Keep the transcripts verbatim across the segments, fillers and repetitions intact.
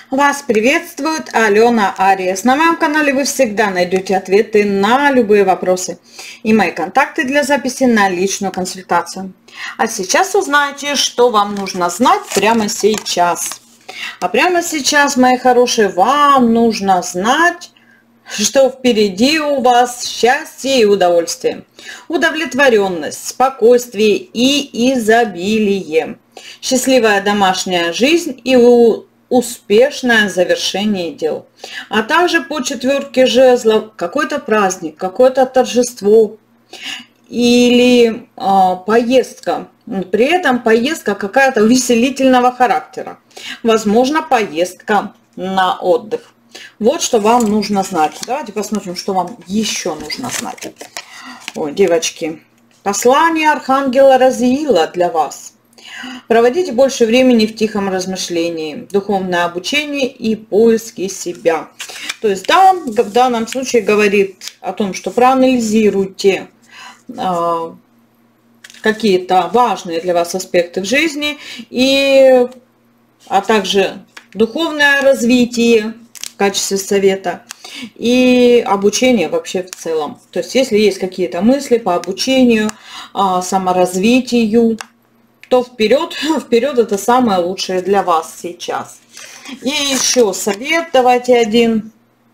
Вас приветствует Алена Ариес. На моем канале вы всегда найдете ответы на любые вопросы и мои контакты для записи на личную консультацию. А сейчас узнаете, что вам нужно знать прямо сейчас. А прямо сейчас, мои хорошие, вам нужно знать, что впереди у вас счастье и удовольствие, удовлетворенность, спокойствие и изобилие, счастливая домашняя жизнь и успешное завершение дел. А также по четверке жезлов какой-то праздник, какое-то торжество или э, поездка. При этом поездка какая-то увеселительного характера. Возможно, поездка на отдых. Вот что вам нужно знать. Давайте посмотрим, что вам еще нужно знать. Ой, девочки, послание Архангела Разиила для вас. Проводите больше времени в тихом размышлении, духовное обучение и поиски себя. То есть, да, в данном случае говорит о том, что проанализируйте э, какие-то важные для вас аспекты в жизни, и, а также духовное развитие в качестве совета и обучение вообще в целом. То есть, если есть какие-то мысли по обучению, э, саморазвитию, то вперед, вперед это самое лучшее для вас сейчас. И еще совет давайте один.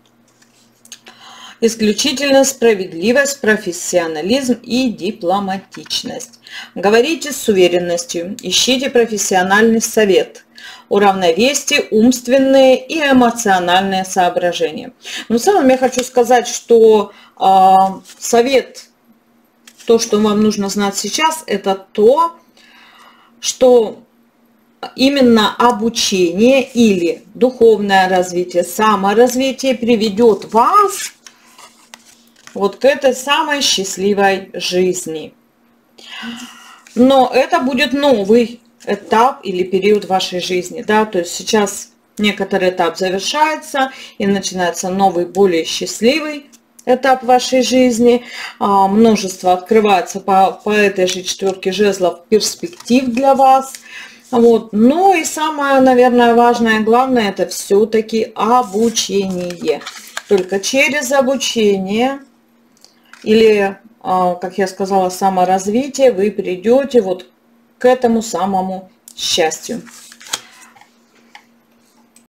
Исключительно справедливость, профессионализм и дипломатичность. Говорите с уверенностью, ищите профессиональный совет. Уравновесьте умственные и эмоциональные соображения. Но в целом я хочу сказать, что э, совет, то, что вам нужно знать сейчас, это то, что именно обучение или духовное развитие, саморазвитие приведет вас вот к этой самой счастливой жизни. Но это будет новый этап или период вашей жизни, да, то есть сейчас некоторый этап завершается и начинается новый, более счастливый этап вашей жизни. Множество открывается по, по этой же четверке жезлов перспектив для вас. Вот. Ну и самое, наверное, важное, главное, это все-таки обучение. Только через обучение или, как я сказала, саморазвитие вы придете вот к этому самому счастью.